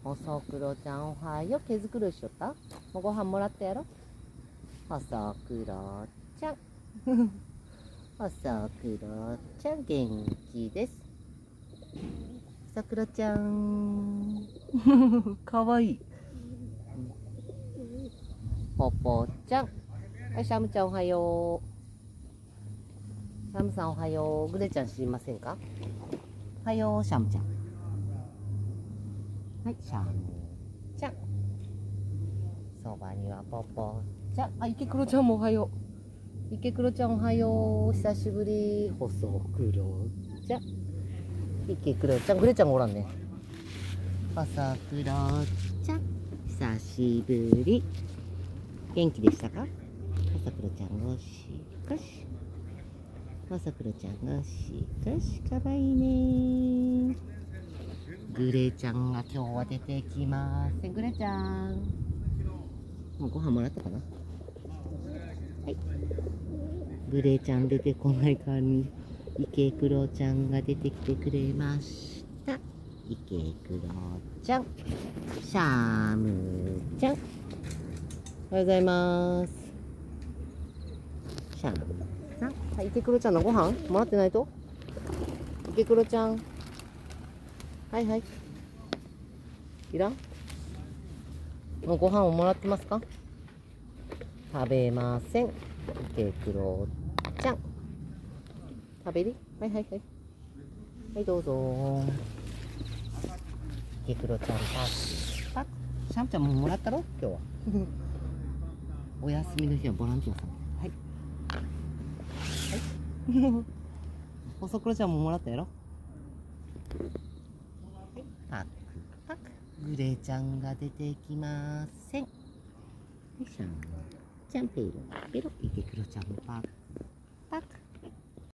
細黒ちゃんおはよう。毛づくろいしよった？もうご飯もらったやろ？細黒ちゃん細黒ちゃん元気です。細黒ちゃんかわいい。ポポちゃん、はい、シャムちゃんおはよう。シャムさんおはよう。グレちゃん知りませんか？おはよう、シャムちゃん。はい、シャムちゃん。そばにはポポちゃん。あ、池黒ちゃんもおはよう。池黒ちゃんおはよう。久しぶり。細黒ちゃん。池黒ちゃん。グレちゃんがおらんね。細黒ちゃん。久しぶり。元気でしたか？細黒ちゃんゴシゴシ。細黒ちゃんゴシゴシ。かわいいね。グレちゃんが今日は出てきません。グレちゃん。もうご飯もらったかな？はい。グレちゃん出てこない間に池黒ちゃんが出てきてくれました。池黒ちゃん。シャムちゃん。おはようございます。シャムさん。はい、池黒ちゃんのご飯もらってないと？池黒ちゃん。はいはい。いらん？もうご飯をもらってますか？食べません。池黒ちゃん。食べり？はいはいはい。はい、どうぞ。池黒ちゃんパクパク。シャムちゃんももらったろ今日は。お休みの日はボランティアさん。はい。はい。細黒ちゃんももらったやろ。はい。パクパク。グレちゃんが出てきません。はい、シャムちゃんペロペロ。池黒ちゃんもパク